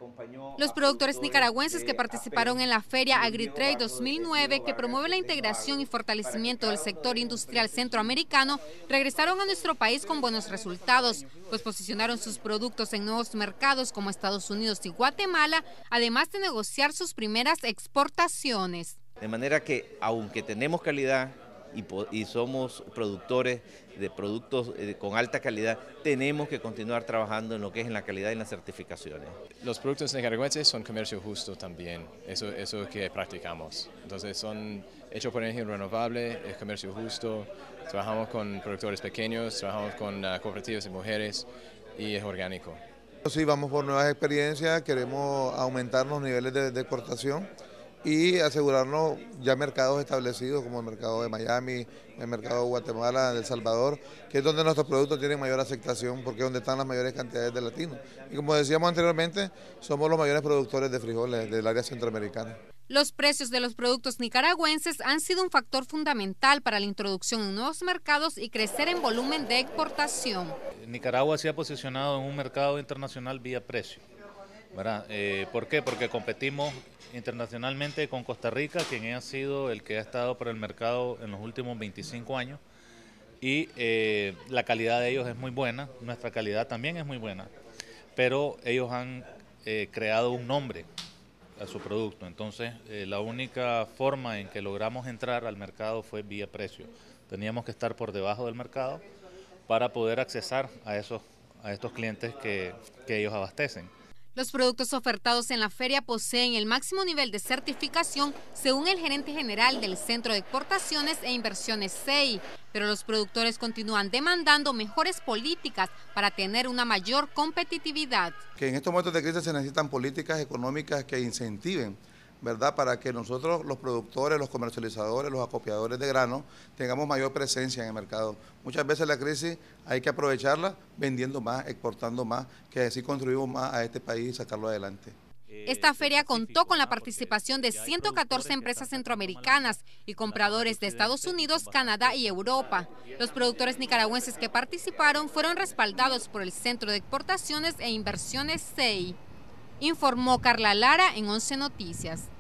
Los productores nicaragüenses que participaron en la Feria AgriTrade 2009, que promueve la integración y fortalecimiento del sector industrial centroamericano, regresaron a nuestro país con buenos resultados, pues posicionaron sus productos en nuevos mercados como Estados Unidos y Guatemala, además de negociar sus primeras exportaciones. De manera que, aunque tenemos calidad y somos productores de productos con alta calidad, tenemos que continuar trabajando en lo que es en la calidad y en las certificaciones. Los productos nicaragüenses son comercio justo también, eso que practicamos. Entonces son hechos por energía renovable, es comercio justo, trabajamos con productores pequeños, trabajamos con cooperativas de mujeres y es orgánico. Sí, vamos por nuevas experiencias, queremos aumentar los niveles de exportación y asegurarnos ya mercados establecidos como el mercado de Miami, el mercado de Guatemala, de El Salvador, que es donde nuestros productos tienen mayor aceptación porque es donde están las mayores cantidades de latinos. Y como decíamos anteriormente, somos los mayores productores de frijoles del área centroamericana. Los precios de los productos nicaragüenses han sido un factor fundamental para la introducción en nuevos mercados y crecer en volumen de exportación. Nicaragua se ha posicionado en un mercado internacional vía precio, ¿verdad? ¿Por qué? Porque competimos internacionalmente con Costa Rica, quien ha sido el que ha estado por el mercado en los últimos 25 años y la calidad de ellos es muy buena, nuestra calidad también es muy buena, pero ellos han creado un nombre a su producto, entonces la única forma en que logramos entrar al mercado fue vía precio. Teníamos que estar por debajo del mercado para poder accesar a estos clientes que ellos abastecen. Los productos ofertados en la feria poseen el máximo nivel de certificación según el gerente general del Centro de Exportaciones e Inversiones CEI, pero los productores continúan demandando mejores políticas para tener una mayor competitividad. Que en estos momentos de crisis se necesitan políticas económicas que incentiven, ¿verdad?, para que nosotros, los productores, los comercializadores, los acopiadores de grano, tengamos mayor presencia en el mercado. Muchas veces la crisis hay que aprovecharla vendiendo más, exportando más, que así contribuimos más a este país y sacarlo adelante. Esta feria contó con la participación de 114 empresas centroamericanas y compradores de Estados Unidos, Canadá y Europa. Los productores nicaragüenses que participaron fueron respaldados por el Centro de Exportaciones e Inversiones CEI. Informó Carla Lara en 11 Noticias.